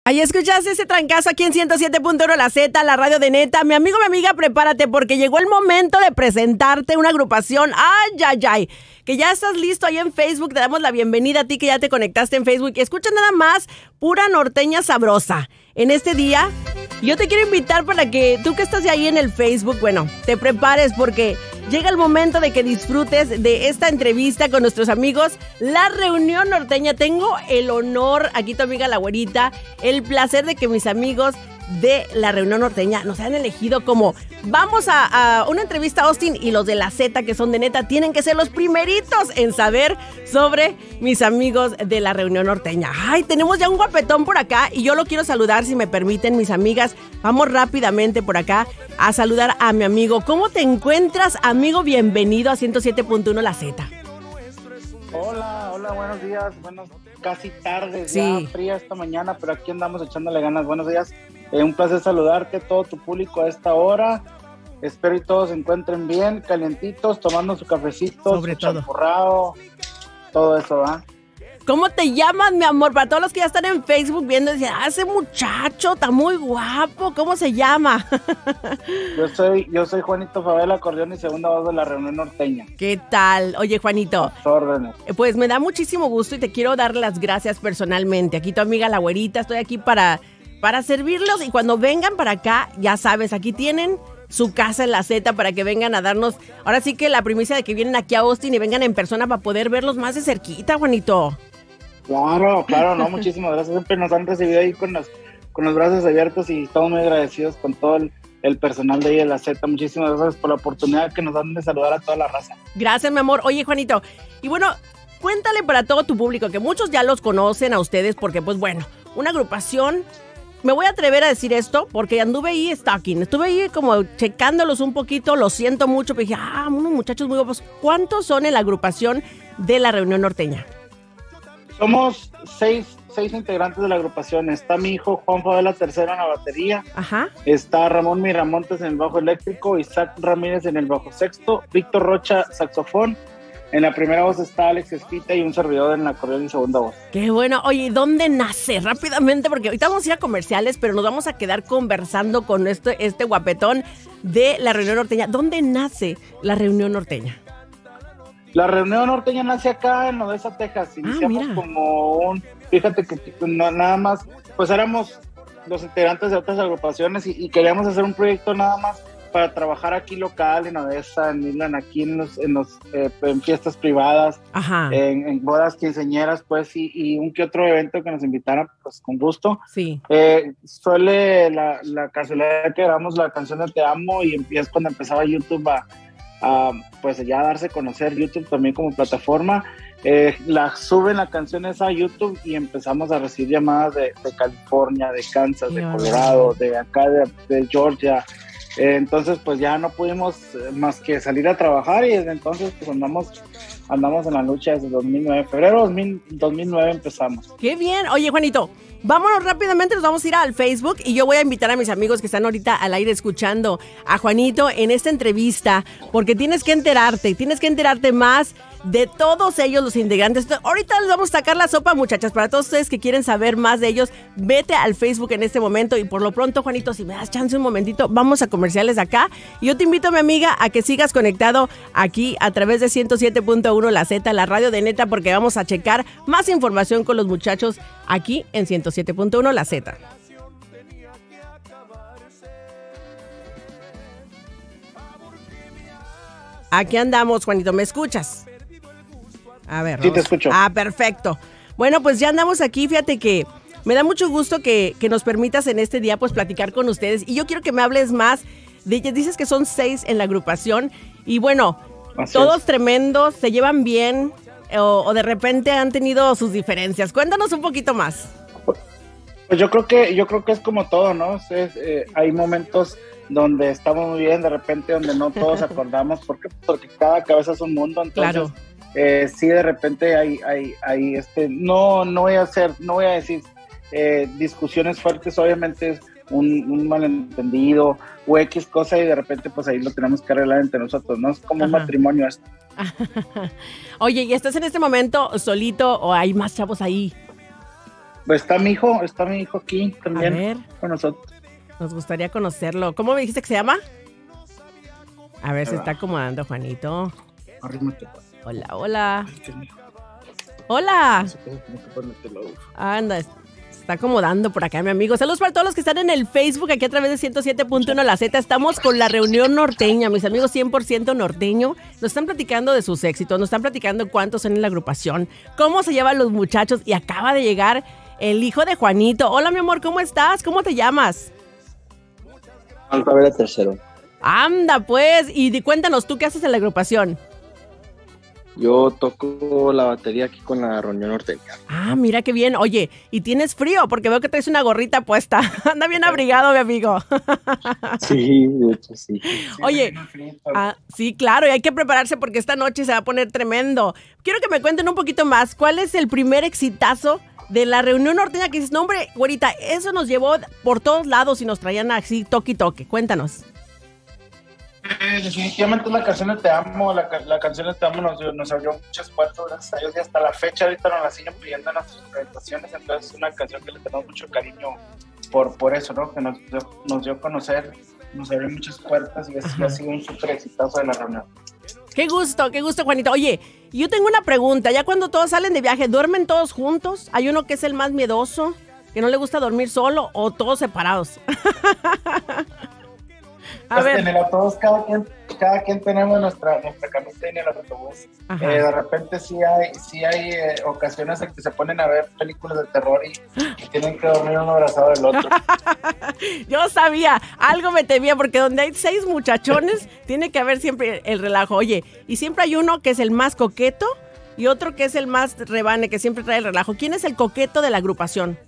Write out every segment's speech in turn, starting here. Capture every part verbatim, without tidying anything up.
Ahí escuchaste ese trancazo aquí en ciento siete punto uno La Z, la radio de neta. Mi amigo, mi amiga, prepárate porque llegó el momento de presentarte una agrupación. ¡Ay, ay, ay! Que ya estás listo ahí en Facebook. Te damos la bienvenida a ti que ya te conectaste en Facebook. Escucha nada más, pura norteña sabrosa. En este día, yo te quiero invitar para que tú que estás ahí en el Facebook, bueno, te prepares porque llega el momento de que disfrutes de esta entrevista con nuestros amigos La Reunión Norteña. Tengo el honor, aquí tu amiga la güerita, el placer de que mis amigos de La Reunión Norteña nos han elegido como vamos a, a una entrevista a Austin, y los de la Z, que son de neta, tienen que ser los primeritos en saber sobre mis amigos de La Reunión Norteña. Ay, tenemos ya un guapetón por acá y yo lo quiero saludar, si me permiten, mis amigas. Vamos rápidamente por acá a saludar a mi amigo. ¿Cómo te encuentras, amigo? Bienvenido a ciento siete punto uno La Z. Hola, hola, buenos días. Buenos, casi tarde, sí. Ya fría esta mañana, pero aquí andamos echándole ganas. Buenos días. Eh, un placer saludarte, todo tu público a esta hora. Espero y todos se encuentren bien, calientitos, tomando su cafecito, sobre su todo champurrado, todo eso, ¿va? ¿Cómo te llamas, mi amor? Para todos los que ya están en Facebook viendo, dicen, ah, ese muchacho está muy guapo. ¿Cómo se llama? Yo soy, yo soy Juanito Favela, acordeón y segunda voz de La Reunión Norteña. ¿Qué tal? Oye, Juanito. A tus órdenes. Pues me da muchísimo gusto y te quiero dar las gracias personalmente. Aquí tu amiga la güerita, estoy aquí para, para servirlos, y cuando vengan para acá, ya sabes, aquí tienen su casa en La Z para que vengan a darnos, ahora sí que la primicia de que vienen aquí a Austin y vengan en persona para poder verlos más de cerquita, Juanito. Claro, claro, no, muchísimas gracias. Siempre nos han recibido ahí con los, con los brazos abiertos y estamos muy agradecidos con todo el, el personal de ahí de La Z. Muchísimas gracias por la oportunidad que nos dan de saludar a toda la raza. Gracias, mi amor. Oye, Juanito, y bueno, cuéntale para todo tu público, que muchos ya los conocen a ustedes porque, pues bueno, una agrupación, me voy a atrever a decir esto porque anduve ahí stalking, estuve ahí como checándolos un poquito, lo siento mucho, pero dije, ah, unos muchachos muy guapos. ¿Cuántos son en la agrupación de La Reunión Norteña? Somos seis, seis integrantes de la agrupación. Está mi hijo Juan Favela tercero en la batería. Ajá. Está Ramón Miramontes en el bajo eléctrico, Isaac Ramírez en el bajo sexto, Víctor Rocha saxofón. En la primera voz está Alex Espita y un servidor en la acordeón y segunda voz. Qué bueno. Oye, ¿dónde nace? Rápidamente, porque ahorita vamos a ir a comerciales, pero nos vamos a quedar conversando con este, este guapetón de La Reunión Norteña. ¿Dónde nace La Reunión Norteña? La Reunión Norteña nace acá en Odessa, Texas. Iniciamos ah, como un, fíjate que, que no, nada más, pues éramos los integrantes de otras agrupaciones y, y queríamos hacer un proyecto nada más para trabajar aquí local en Odessa, en Midland, aquí en los, en los eh, en fiestas privadas, Ajá. En, en bodas quinceañeras, pues, y, y un que otro evento que nos invitaran, pues, con gusto. Sí. Eh, suele la, la casualidad que grabamos la canción de Te Amo y es cuando empezaba YouTube a Uh, pues ya darse a conocer YouTube también como plataforma. Eh, la suben la canción esa a YouTube y empezamos a recibir llamadas de, de California, de Kansas, de Colorado, de acá de, de Georgia. Eh, entonces pues ya no pudimos más que salir a trabajar y desde entonces pues andamos andamos en la lucha desde dos mil nueve, febrero de dos mil nueve empezamos. ¡Qué bien! Oye, Juanito, vámonos rápidamente, nos vamos a ir al Facebook y yo voy a invitar a mis amigos que están ahorita al aire escuchando a Juanito en esta entrevista, porque tienes que enterarte, tienes que enterarte más de todos ellos, los integrantes. Ahorita les vamos a sacar la sopa, muchachas. Para todos ustedes que quieren saber más de ellos, vete al Facebook en este momento. Y por lo pronto, Juanito, si me das chance un momentito, vamos a comerciales acá. Y yo te invito, mi amiga, a que sigas conectado aquí a través de ciento siete punto uno La Z, la radio de neta, porque vamos a checar más información con los muchachos aquí en ciento siete punto uno La Z. Aquí andamos, Juanito, ¿me escuchas? A ver, sí, te escucho. Ah, perfecto. Bueno, pues ya andamos aquí. Fíjate que me da mucho gusto que, que nos permitas en este día pues platicar con ustedes. Y yo quiero que me hables más de, dices que son seis en la agrupación. Y bueno, Así todos es. tremendos, se llevan bien o, o de repente han tenido sus diferencias. Cuéntanos un poquito más. Pues yo creo que yo creo que es como todo, ¿no? Es, eh, hay momentos donde estamos muy bien, de repente donde no todos acordamos, porque porque cada cabeza es un mundo, entonces claro. eh, sí de repente hay hay hay este no no voy a hacer no voy a decir eh, discusiones fuertes, obviamente es un, un malentendido o X cosa y de repente pues ahí lo tenemos que arreglar entre nosotros, no es como Ajá. un matrimonio esto. Oye, ¿y estás en este momento solito o hay más chavos ahí? Pues está mi hijo, está mi hijo aquí también A ver. con nosotros. Nos gustaría conocerlo. ¿Cómo me dijiste que se llama? A ver, se está acomodando, Juanito. Arrímate. Hola, hola. Ay, qué mijo. Hola. No sé qué, tengo que ponértelo. Anda, se está acomodando por acá, mi amigo. Saludos para todos los que están en el Facebook, aquí a través de ciento siete punto uno La Z. Estamos con la reunión norteña, mis amigos cien por ciento norteño. Nos están platicando de sus éxitos, nos están platicando cuántos son en la agrupación, cómo se llevan los muchachos, y acaba de llegar el hijo de Juanito. Hola, mi amor, ¿cómo estás? ¿Cómo te llamas? Juan Cabrera tercero. Anda, pues, y di- cuéntanos, ¿tú qué haces en la agrupación? Yo toco la batería aquí con la reunión norteña. Ah, mira qué bien. Oye, ¿y tienes frío? Porque veo que traes una gorrita puesta. Anda bien abrigado, mi amigo. Sí, de hecho sí. Oye, ah, sí, claro, y hay que prepararse porque esta noche se va a poner tremendo. Quiero que me cuenten un poquito más. ¿Cuál es el primer exitazo de la reunión norteña que dices, no, hombre, güerita, eso nos llevó por todos lados y nos traían así toque y toque? Cuéntanos. Eh, definitivamente la canción de Te Amo, la, ca- la canción de Te Amo nos, dio- nos abrió muchas puertas, gracias a Dios, y hasta la fecha ahorita nos la siguen pidiendo en nuestras presentaciones, entonces es una canción que le tenemos mucho cariño por, por eso, ¿no? Que nos dio, nos dio a conocer, nos abrió muchas puertas y es- Ajá. ha sido un súper exitazo de la reunión. Qué gusto, qué gusto, Juanito. Oye, yo tengo una pregunta. Ya cuando todos salen de viaje, ¿duermen todos juntos? ¿Hay uno que es el más miedoso, que no le gusta dormir solo, o todos separados? A Pues ver. en el autobús cada quien, cada quien tenemos nuestra, nuestra camita en el autobús. Ajá. Eh, de repente sí hay, sí hay eh, ocasiones en que se ponen a ver películas de terror y, y tienen que dormir uno abrazado del otro. Yo sabía, algo me temía, porque donde hay seis muchachones, tiene que haber siempre el relajo. Oye, y siempre hay uno que es el más coqueto y otro que es el más rebane, que siempre trae el relajo. ¿Quién es el coqueto de la agrupación?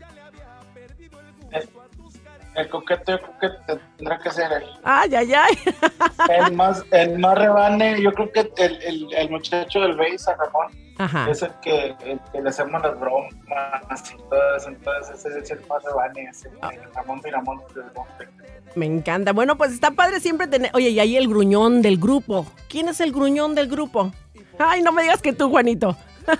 El, el coqueto yo creo que tendrá que ser el, Ay, ay, ay. el más el más rebane. Yo creo que el, el, el muchacho del bass, a Ramón, Ajá. es el que, el que le hacemos las bromas y todo eso. Entonces ese es el más rebane, ese, el Ramón Miramón del Monte. Me encanta. Bueno, pues está padre siempre tener... Oye, y ahí el gruñón del grupo. ¿Quién es el gruñón del grupo? Ay, no me digas que tú, Juanito.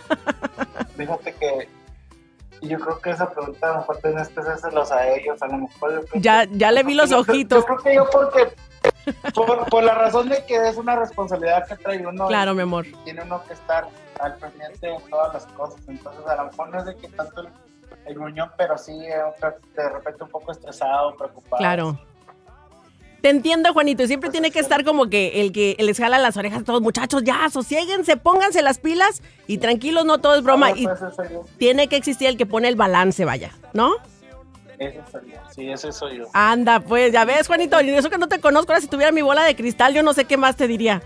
Fíjate que yo creo que esa pregunta a lo mejor tienes que hacérselos a ellos, a lo mejor yo creo Ya, que- ya le vi los yo- ojitos. Yo creo que yo porque, por, por la razón de que es una responsabilidad que trae uno, Claro, mi amor. y tiene uno que estar al pendiente de todas las cosas, entonces a lo mejor no es de que tanto el, el gruñón, pero sí eh, de repente un poco estresado, preocupado. Claro. Te entiendo, Juanito, y siempre tiene que estar como que el que les jala las orejas a todos, muchachos, ya, sosiéguense, pónganse las pilas y tranquilos, no todo es broma. No, Y pues ese soy yo, tiene que existir el que pone el balance, vaya, ¿no? ese soy yo, sí, ese soy yo. Anda, pues, ya ves, Juanito, y eso que no te conozco, ahora si tuviera mi bola de cristal, yo no sé qué más te diría.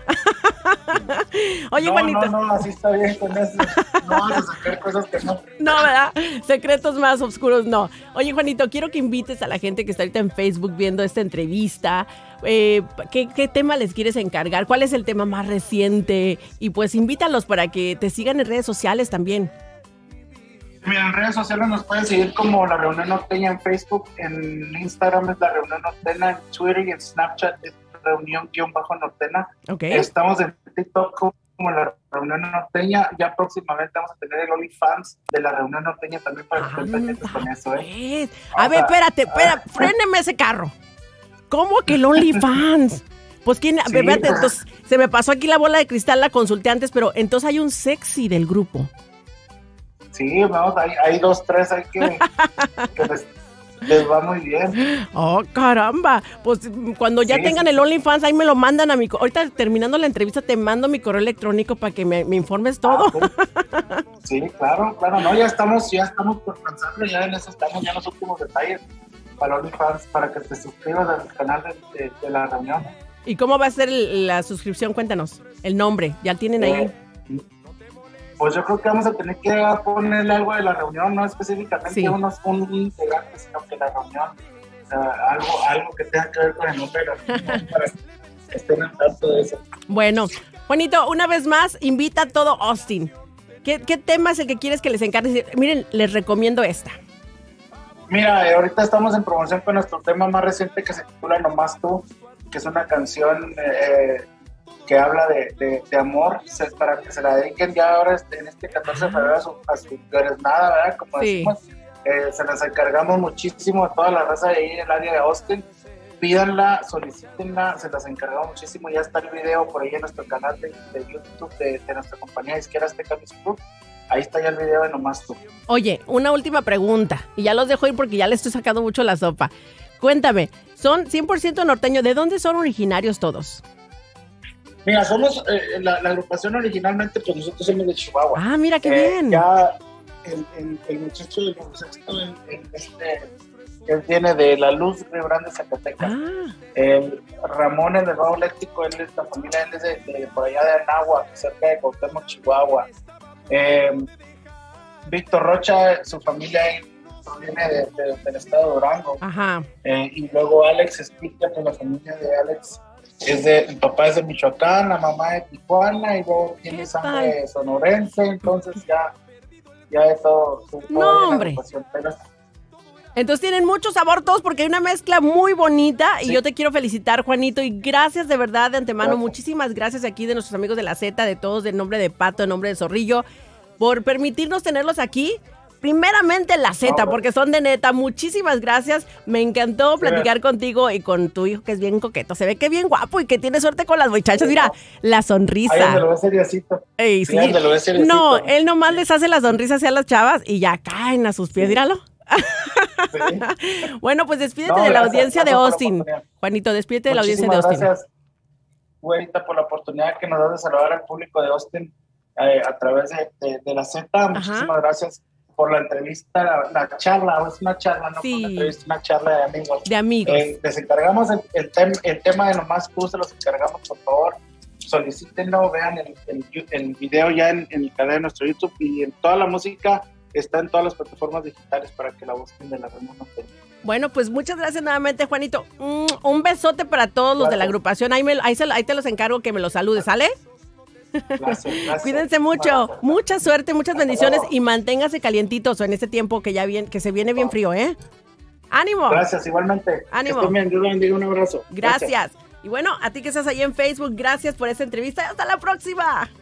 Oye, no, Juanito. no, no, así está bien con eso, no vas a sacar cosas que no. No, ¿verdad? Secretos más oscuros, no. Oye, Juanito, quiero que invites a la gente que está ahorita en Facebook viendo esta entrevista. Eh, ¿qué, ¿Qué tema les quieres encargar? ¿Cuál es el tema más reciente? Y pues invítalos para que te sigan en redes sociales también. Mira, en redes sociales nos pueden seguir como La Reunión Norteña en Facebook, en Instagram es La Reunión Norteña, en Twitter y en Snapchat es Reunión-Norteña. Ok. Estamos en TikTok como La Reunión Norteña, ya próximamente vamos a tener el OnlyFans de La Reunión Norteña también para que estén pendientes con eso, ¿eh? Pues, a ver, espérate, espérate, fréneme ese carro. ¿Cómo que el OnlyFans? Pues quién, a ver, Sí. espérate, entonces se me pasó aquí la bola de cristal, la consulté antes, pero entonces hay un sexy del grupo. Sí, vamos, hay, hay dos, tres ahí que, que les, les va muy bien. Oh, caramba. Pues mm, cuando ya Sí, tengan sí. el OnlyFans, ahí me lo mandan a mi... co- Ahorita terminando la entrevista te mando mi correo electrónico para que me, me informes todo. Ah, sí, claro, claro, no, ya estamos, ya estamos por lanzarlo, ya en eso estamos, ya en los últimos detalles para OnlyFans, para que te suscribas al canal de, de, de La Reunión. ¿Y cómo va a ser el- la suscripción? Cuéntanos. El nombre, ya tienen ahí. Eh, Pues yo creo que vamos a tener que ponerle algo de La Reunión, no específicamente Sí. unos, un integrante, sino que La Reunión, o sea, algo, algo que tenga que ver con el nombre de La Reunión, para que estén al tanto de eso. Bueno, Juanito, una vez más, invita a todo Austin. ¿Qué, qué tema es el que quieres que les encargue? Miren, les recomiendo esta. Mira, eh, ahorita estamos en promoción con nuestro tema más reciente que se titula Nomás Tú, que es una canción eh, que habla de, de, de amor, se, para que se la dediquen ya ahora este, en este catorce de febrero a su, a su Tú eres nada, ¿verdad? Como Sí. decimos, Eh, se las encargamos muchísimo a toda la raza de ahí en el área de Austin. Pídanla, solicítenla, se las encargamos muchísimo. Ya está el video por ahí en nuestro canal de, de YouTube de, de nuestra compañía disquera Azteca Music Group. Ahí está ya el video de Nomás Tú. Oye, una última pregunta, y ya los dejo ir porque ya le estoy sacando mucho la sopa. Cuéntame, son cien por ciento norteños, ¿de dónde son originarios todos? Mira, somos, eh, la, la agrupación originalmente, pues nosotros somos de Chihuahua. Ah, mira qué Eh, bien. Ya el, el, el muchacho del sexto, el, el, este, él viene de La Luz, Río Grande, Zacatecas. Ah, El Ramón, el del Bajo Eléctrico, él es la familia, él es de, de por allá de Anáhuac, cerca de Cuauhtémoc, Chihuahua. Eh, Víctor Rocha, su familia proviene de, de, del estado de Durango. ajá. Eh, y luego Alex explica que la familia de Alex es de, el papá es de Michoacán, la mamá de Tijuana, y luego tiene ¿Qué sangre sonorense, entonces ya, ya es todo. todo No, bien la hombre. agrupación, pero Entonces tienen mucho sabor todos porque hay una mezcla muy bonita y Sí. yo te quiero felicitar, Juanito, y gracias de verdad de antemano, Gracias. muchísimas gracias aquí de nuestros amigos de la Z, de todos, en nombre de Pato, en nombre de Zorrillo, por permitirnos tenerlos aquí. Primeramente la Z, Hombre. porque son de neta. Muchísimas gracias. Me encantó Sí. platicar contigo y con tu hijo, que es bien coqueto. Se ve que es bien guapo y que tiene suerte con las muchachas. Mira, la ahí donde sonrisa. lo ves seriosito. Ey, Sí, sí. donde lo ves seriosito. No, él nomás les hace la sonrisa hacia las chavas y ya caen a sus pies. Míralo. Sí. Bueno, pues despídete No, de la gracias, audiencia de gracias por la Austin. oportunidad. Juanito, despídete de la audiencia de Muchísimas Austin. gracias, güerita, por la oportunidad que nos das de saludar al público de Austin eh, a través de, de, de la Z. Muchísimas gracias por la entrevista, la, la charla, es una charla, no Sí. una entrevista, una charla de amigos. De amigos. Eh, les encargamos el, el, tem, el tema de Nomás Tú, se los encargamos, por favor. Solicítenlo, vean el, el, el video ya en, en el canal de nuestro YouTube, y en toda la música está en todas las plataformas digitales para que la busquen de la Ramón Norteño. Bueno, pues muchas gracias nuevamente, Juanito. Mm, un besote para todos los de la Gracias. agrupación. Ahí, me, ahí, se- ahí te los encargo que me los saludes, ¿sale? Gracias, gracias. Cuídense mucho. Gracias. Mucha suerte, muchas Hasta bendiciones luego. y manténgase calientitos en este tiempo que ya viene, que se viene bien frío, ¿eh? ¡Ánimo! Gracias, igualmente. Ánimo. Que estén bien, Dios los bendiga, un abrazo. Gracias. Y bueno, a ti que estás ahí en Facebook, gracias por esta entrevista. ¡Hasta la próxima!